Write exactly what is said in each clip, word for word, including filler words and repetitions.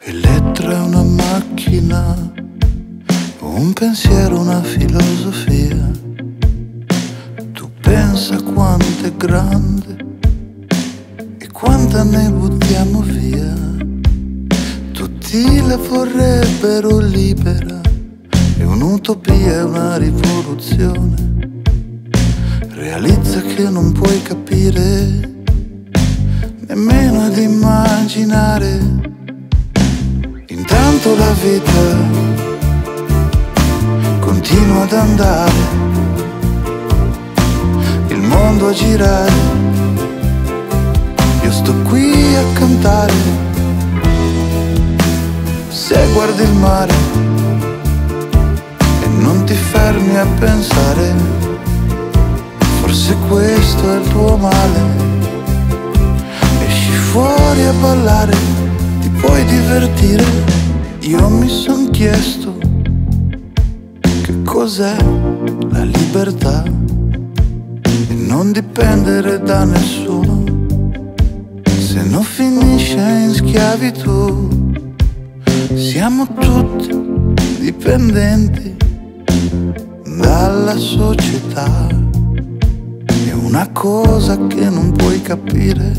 Elettra è una macchina, un pensiero, una filosofia. Tu pensa quanto è grande e quanta ne buttiamo via. Tutti la vorrebbero libera, è un'utopia, è una rivoluzione. Realizza che non puoi capire nemmeno ad immaginare. Intanto la vita continua ad andare, il mondo a girare, io sto qui a cantare. Se guardi il mare e non ti fermi a pensare, forse questo è il tuo male. Esci fuori a ballare, ti puoi divertire. Io mi son chiesto che cos'è la libertà e non dipendere da nessuno, se non finisce in schiavitù. Siamo tutti dipendenti dalla società, è una cosa che non puoi capire,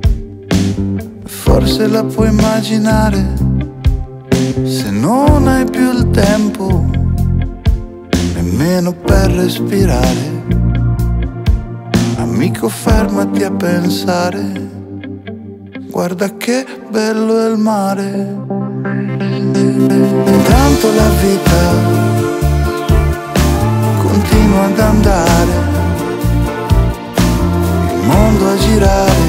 forse la puoi immaginare. Se non hai più il tempo nemmeno per respirare, amico, fermati a pensare, guarda che bello è il mare. Intanto la vita continua ad andare, il mondo a girare,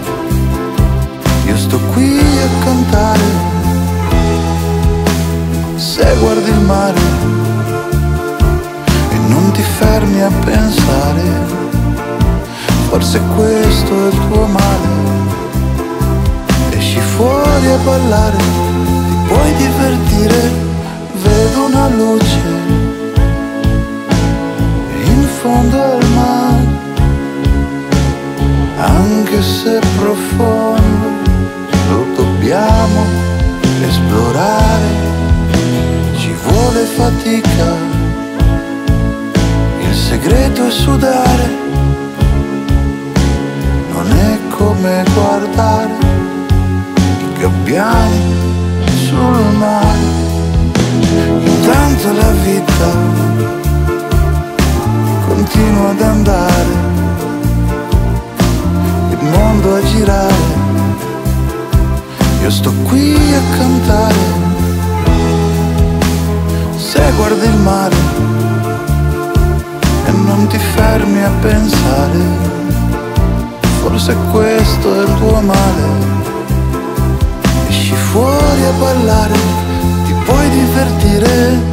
io sto qui a cantare. Se guardi il mare e non ti fermi a pensare, forse questo è il tuo male. Esci fuori a ballare, ti puoi divertire. Vedo una luce in fondo al mare, anche se profondo, lo dobbiamo esplorare. Ci vuole fatica, il segreto è sudare, non è come guardare i gabbiani sul mare. Intanto la vita continua ad andare, il mondo a girare, io sto qui a cantare. Se guardi il mare e non ti fermi a pensare, forse questo è il tuo male. Esci fuori a ballare, ti puoi divertire.